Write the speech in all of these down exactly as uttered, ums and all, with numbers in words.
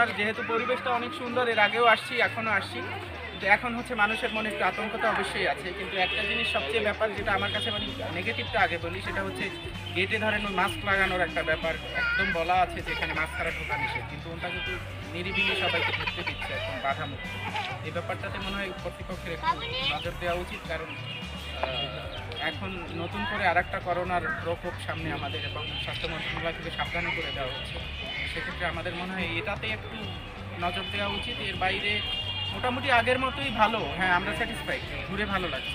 আপনার যেহেতু পরিবেশটা অনেক সুন্দর, এর আগেও আসছি, এখনও আসছি, কিন্তু এখন হচ্ছে মানুষের মনে একটু আতঙ্ক তো অবশ্যই আছে। কিন্তু একটা জিনিস সবচেয়ে ব্যাপার যেটা আমার কাছে মানে নেগেটিভটা আগে বলি, সেটা হচ্ছে গেটে ধরেন ওই মাস্ক লাগানোর একটা ব্যাপার একদম বলা আছে যে এখানে মাস্ক ছাড়া ঢোকা নিষেধ, কিন্তু ওটা কিন্তু নিরিবিলি সবাইকে ঢুকতে দিচ্ছে একদম বাধামুক্ত। এই ব্যাপারটাতে মনে হয় কর্তৃপক্ষের একটু নজর দেওয়া উচিত, কারণ এখন নতুন করে আর একটা করোনার প্রকোপ সামনে আমাদের এবং স্বাস্থ্য মন্ত্রণালয় থেকে সাবধান করে দেওয়া হচ্ছে। সেক্ষেত্রে আমাদের মনে হয় এটাতে একটু নজর দেওয়া উচিত। এর বাইরে মোটামুটি আগের মতোই ভালো। হ্যাঁ, আমরা স্যাটিসফাইড, ঘুরে ভালো লাগছে।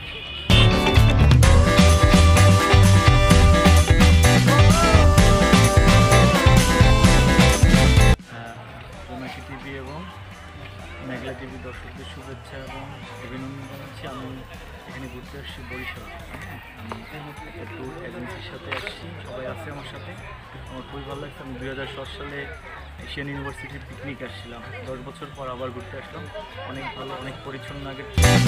নাকি টিভি এবং মেঘলা টিভি দর্শকদের শুভেচ্ছা এবং অভিনন্দন জানাচ্ছি। আমি এখানে ঘুরতে আসছি বরিশাল। আমি একটা ট্যুর এজেন্সির সাথে আসছি, সবাই আছে আমার সাথে। আমার খুবই ভালো লাগছে। আমি দুই হাজার সাত সালে এশিয়ান ইউনিভার্সিটির পিকনিক আসছিলাম, দশ বছর পর আবার ঘুরতে আসলাম। অনেক ভালো, অনেক পরিচ্ছন্ন। আগে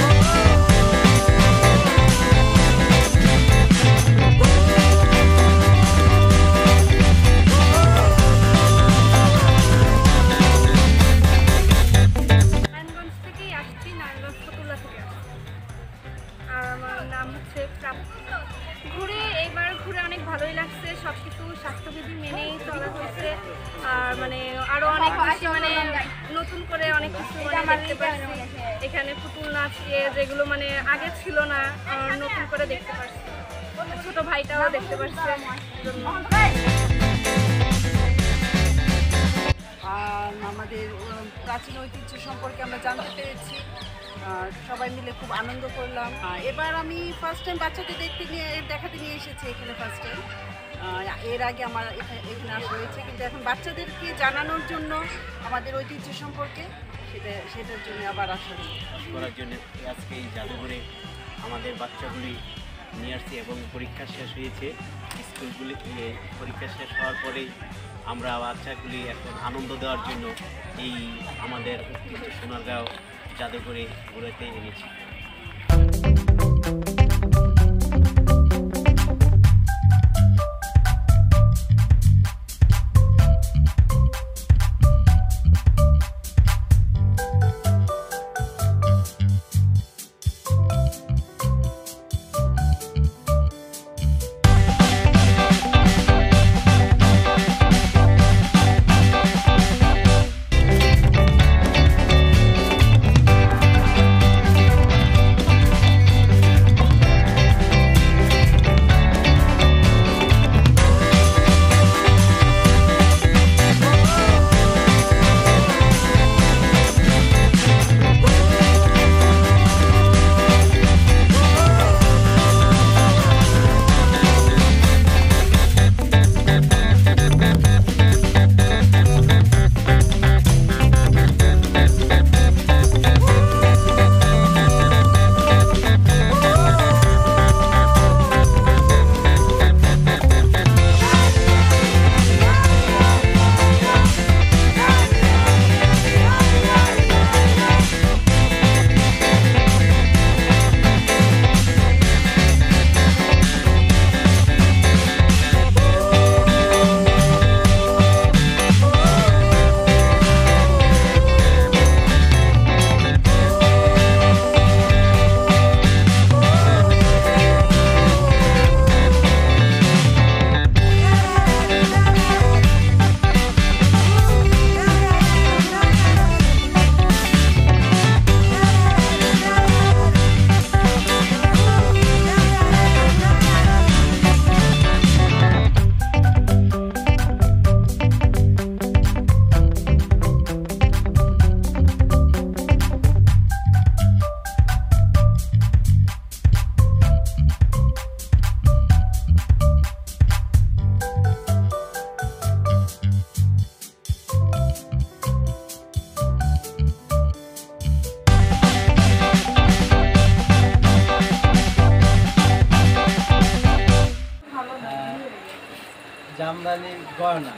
ঘুরে এবার ঘুরে অনেক ভালোই লাগছে। সব কিছু স্বাস্থ্যবিধি মেনেই চলা হয়েছে। আর মানে আরো অনেক বেশি মানে নতুন করে অনেক কিছু দেখতে পাচ্ছি। এখানে পুতুল নাচ যেগুলো মানে আগে ছিল না, নতুন করে দেখতে পাচ্ছি। ছোট ভাইটাও দেখতে পাচ্ছি। আর আমাদের প্রাচীন ঐতিহ্য সম্পর্কে আমরা জানতে পেরেছি। সবাই মিলে খুব আনন্দ করলাম। এবার আমি ফার্স্ট টাইম বাচ্চাদের দেখতে নিয়ে দেখাতে নিয়ে এসেছি এখানে ফার্স্ট টাইম। এর আগে আমার এখানে আসা হয়েছে, কিন্তু এখন বাচ্চাদেরকে জানানোর জন্য আমাদের ঐতিহ্য সম্পর্কে সেটা সেটার জন্য আবার আসা করার জন্য আজকে এই জাদুঘরে আমাদের বাচ্চাগুলি নিয়ে আসছি এবং পরীক্ষা শেষ হয়েছে। স্কুলগুলি পরীক্ষা শেষ হওয়ার পরেই আমরা বাচ্চাগুলি এখন আনন্দ দেওয়ার জন্য এই আমাদের ঐতিহ্য সোনারগাঁও জাদুঘরে ঘুরাতে এনেছি। জামদানি গয়না,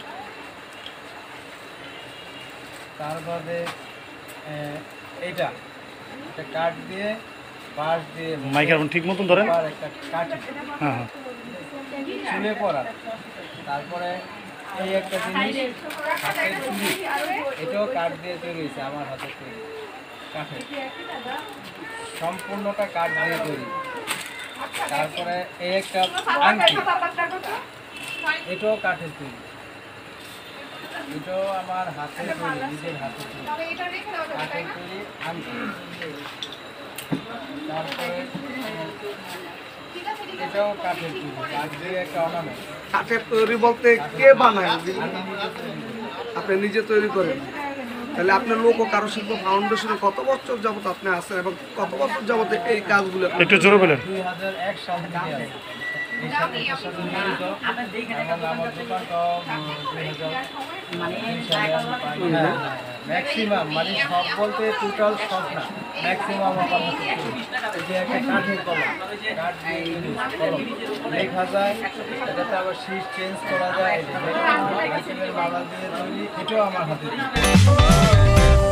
তারপরে এইটা একটা কাঠ দিয়ে বাঁশ দিয়ে মাইক্রোফোন ঠিক মতন ধরেন, একটা কাঠ চুলে পরা, তারপরে এই একটা জিনিস হাতের চুড়ি, এটাও কাঠ দিয়ে তৈরি হয়েছে, আমার হাতের তৈরি কাঠের, সম্পূর্ণটা কাঠ দিয়ে তৈরি। তারপরে এই একটা আংটি, এটাও কাঠের তৈরি, এটাও আমার হাতের তৈরি, নিজের হাতের তৈরি কাঠের তৈরি আংটি। তারপরে এটাও কাঠের তৈরি, কাঠ দিয়ে একটা অর্নামেন্ট। কাঠের তৈরি বলতে কে বানায়? আপনি নিজে তৈরি করেন? তাহলে আপনার লোক ও কারুশিল্প ফাউন্ডেশনে কত বছর যাবত আপনি আছেন এবং কত বছর যাবত এই কাজগুলো? একটু জোরে বলেন। দুই হাজার এক সাল থেকে আছে এই সাথে এটার সাথে জড়িত, এবং আমার দোকানটাও দুই হাজার তিন সালে আমি পাই। ম্যাক্সিমাম মানে সব বলতে টোটাল সব না, ম্যাক্সিমাম আমার হাতে তৈরি। এই যে একটা কাঠের কলম, কাঠ দিয়ে তৈরি কলম লেখা যায়, এটাতে আবার শীট চেঞ্জ করা যায়, এই যে মেশিনের মালা দিয়ে তৈরি, এটাও আমার হাতে তৈরি।